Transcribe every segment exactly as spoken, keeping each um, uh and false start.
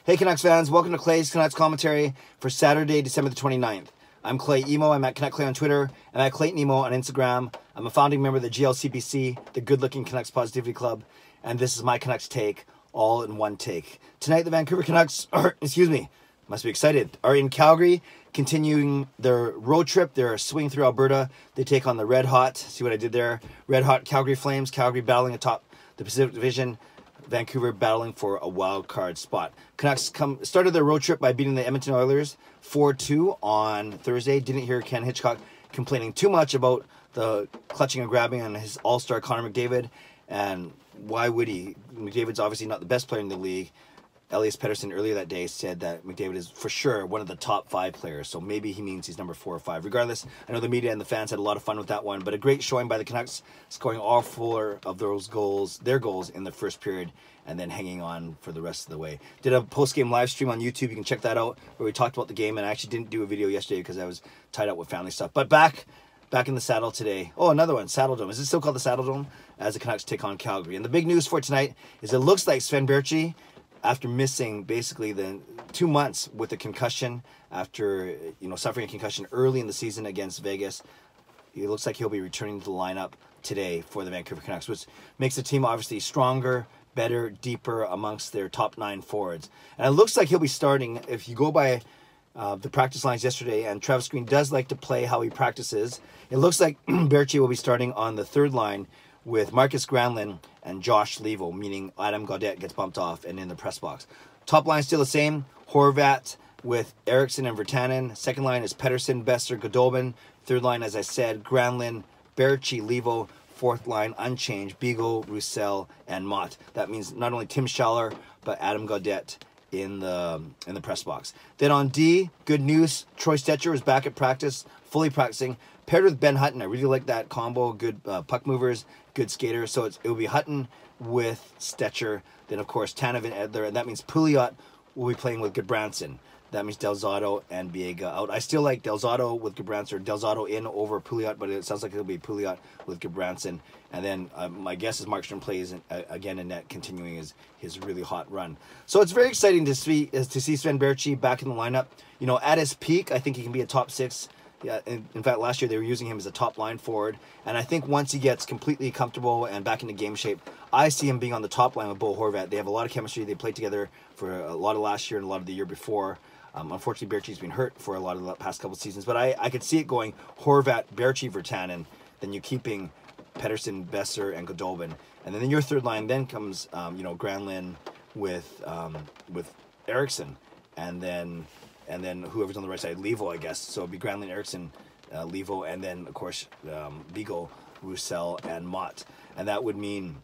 Hey Canucks fans, welcome to Clay's Canucks commentary for Saturday, December the twenty-ninth. I'm Clay Emo, I'm at Canuck Clay on Twitter, and I'm at Clayton Emo on Instagram. I'm a founding member of the G L C P C, the Good Looking Canucks Positivity Club, and this is my Canucks take, all in one take. Tonight the Vancouver Canucks, are, excuse me, must be excited, are in Calgary, continuing their road trip. They're swinging through Alberta. They take on the Red Hot, see what I did there? Red Hot Calgary Flames, Calgary battling atop the Pacific Division. Vancouver battling for a wild card spot. Canucks come started their road trip by beating the Edmonton Oilers four two on Thursday. Didn't hear Ken Hitchcock complaining too much about the clutching and grabbing on his all-star Connor McDavid. And why would he? McDavid's obviously not the best player in the league. Elias Pettersson earlier that day said that McDavid is for sure one of the top five players, so maybe he means he's number four or five. Regardless, I know the media and the fans had a lot of fun with that one, but a great showing by the Canucks, scoring all four of those goals, their goals in the first period, and then hanging on for the rest of the way. Did a post-game live stream on YouTube. You can check that out, where we talked about the game, and I actually didn't do a video yesterday because I was tied up with family stuff. But back back in the saddle today. Oh, another one, Saddle Dome. Is it still called the Saddle Dome? As the Canucks take on Calgary. And the big news for tonight is it looks like Sven Baertschi, after missing basically the two months with a concussion, after you know suffering a concussion early in the season against Vegas, it looks like he'll be returning to the lineup today for the Vancouver Canucks, which makes the team obviously stronger, better, deeper amongst their top nine forwards. And it looks like he'll be starting, if you go by uh, the practice lines yesterday, and Travis Green does like to play how he practices, it looks like Baertschi will be starting on the third line with Marcus Granlund and Josh Leivo, meaning Adam Gaudette gets bumped off and in the press box. Top line still the same. Horvat with Eriksson and Virtanen. Second line is Pettersson, Besser, Goldobin. Third line, as I said, Granlund, Baertschi, Leivo. Fourth line unchanged, Beagle, Roussel, and Mott. That means not only Tim Schaller, but Adam Gaudette in the in the press box. Then on D, good news. Troy Stecher is back at practice, fully practicing, paired with Ben Hutton. I really like that combo. Good uh, puck movers, good skater. So it's, it will be Hutton with Stecher. Then, of course, Tanev and Edler. And that means Pouliot will be playing with Goodbranson. That means Del Zotto and Biega out. I still like Del Zotto with Goodbranson, or Del Zotto in over Pouliot, but it sounds like it'll be Pouliot with Goodbranson. And then uh, my guess is Markstrom plays in, uh, again in net, continuing his, his really hot run. So it's very exciting to see is to see Sven Baertschi back in the lineup. You know, at his peak, I think he can be a top six. Yeah, in, in fact, last year they were using him as a top line forward. And I think once he gets completely comfortable and back into game shape, I see him being on the top line with Bo Horvat. They have a lot of chemistry. They played together for a lot of last year and a lot of the year before. Um, unfortunately, Baertschi's been hurt for a lot of the past couple seasons, but I, I could see it going Horvat, Baertschi, Virtanen, then you're keeping Pettersson, Besser, and Goldobin. And then in your third line then comes, um, you know, Granlund with um, with Eriksson, and then and then whoever's on the right side, Leivo, I guess. So it'd be Granlund, Eriksson, uh, Leivo, and then, of course, um, Beagle, Roussel, and Mott. And that would mean...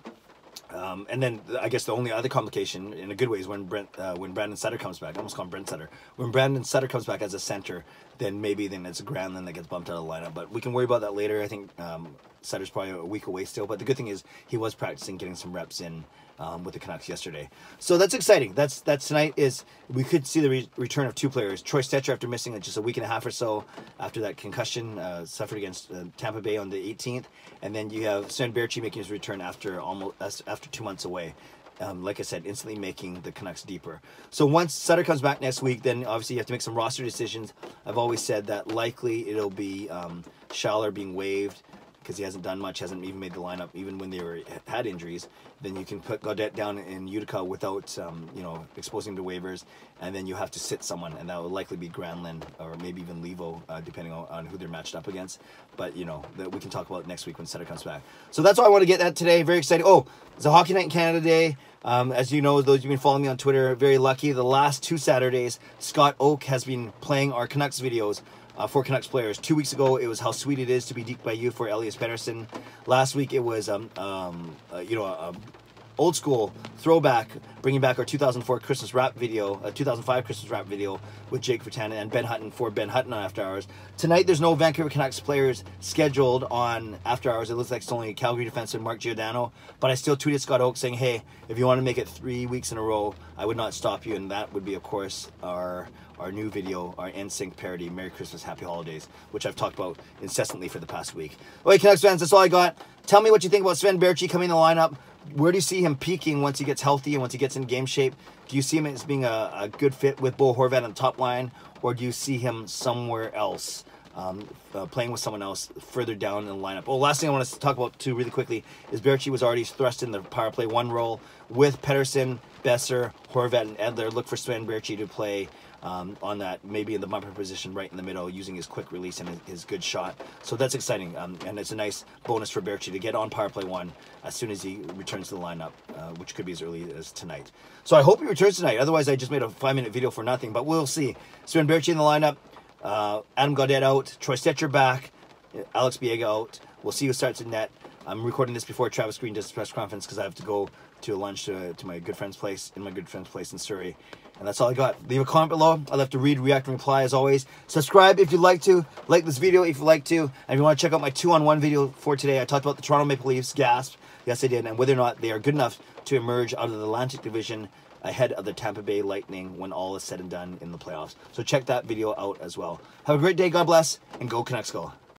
Um, and then I guess the only other complication, in a good way, is when Brent, uh, when Brandon Sutter comes back. I almost call him Brent Sutter. When Brandon Sutter comes back as a center, then maybe then it's Granlund that gets bumped out of the lineup. But we can worry about that later. I think um, Sutter's probably a week away still. But the good thing is he was practicing, getting some reps in um, with the Canucks yesterday. So that's exciting. That's that's tonight is we could see the re return of two players. Troy Stecher, after missing just a week and a half or so after that concussion uh, suffered against uh, Tampa Bay on the eighteenth, and then you have Sven Baertschi making his return after almost after two months away. Um, like I said, instantly making the Canucks deeper. So once Sutter comes back next week, then obviously you have to make some roster decisions. I've always said that likely it'll be um, Schaller being waived because he hasn't done much, hasn't even made the lineup, even when they were had injuries. Then you can put Gaudette down in Utica without, um, you know, exposing him to waivers, and then you have to sit someone, and that will likely be Granlund or maybe even Leivo, uh, depending on, on who they're matched up against. But, you know, that we can talk about next week when Sutter comes back. So that's all I want to get at today. Very exciting. Oh, it's a Hockey Night in Canada day. Um, as you know, those of you who've been following me on Twitter, very lucky. The last two Saturdays, Scott Oak has been playing our Canucks videos uh, for Canucks players. Two weeks ago, it was How Sweet It Is to Be Deked by You for Elias Pettersson. Last week, it was, um, um, uh, you know, a, a old school throwback, bringing back our two thousand four Christmas rap video, a two thousand five Christmas rap video with Jake Virtanen and Ben Hutton for Ben Hutton on After Hours. Tonight, there's no Vancouver Canucks players scheduled on After Hours. It looks like it's only Calgary defenseman Mark Giordano, but I still tweeted Scott Oak saying, hey, if you want to make it three weeks in a row, I would not stop you, and that would be, of course, our our new video, our N Sync parody, Merry Christmas, Happy Holidays, which I've talked about incessantly for the past week. Okay, Canucks fans, that's all I got. Tell me what you think about Sven Baertschi coming in the lineup. where do you see him peaking once he gets healthy and once he gets in game shape? Do you see him as being a, a good fit with Bo Horvat on the top line, or do you see him somewhere else, um, uh, playing with someone else further down in the lineup? Oh, last thing I want to talk about too really quickly is Baertschi was already thrust in the power play one role with Pettersson, Besser, Horvat, and Edler. Look for Sven Baertschi to play um, on that, maybe in the bumper position right in the middle, using his quick release and his, his good shot. So that's exciting, um, and it's a nice bonus for Baertschi to get on power play one as soon as he returns to the lineup, uh, which could be as early as tonight. So I hope he returns tonight. Otherwise, I just made a five-minute video for nothing, but we'll see. Sven Baertschi in the lineup, uh, Adam Gaudette out, Troy Stecher back, Alex Biega out. We'll see who starts in net. I'm recording this before Travis Green does his press conference because I have to go to a lunch to, to my good friend's place, in my good friend's place in Surrey. And that's all I got. Leave a comment below. I love to read, react, and reply as always. Subscribe if you'd like to. Like this video if you'd like to. And if you want to check out my two-on-one video for today, I talked about the Toronto Maple Leafs, gasp. Yes, I did. And whether or not they are good enough to emerge out of the Atlantic Division ahead of the Tampa Bay Lightning when all is said and done in the playoffs. So check that video out as well. Have a great day. God bless. And go Canucks go.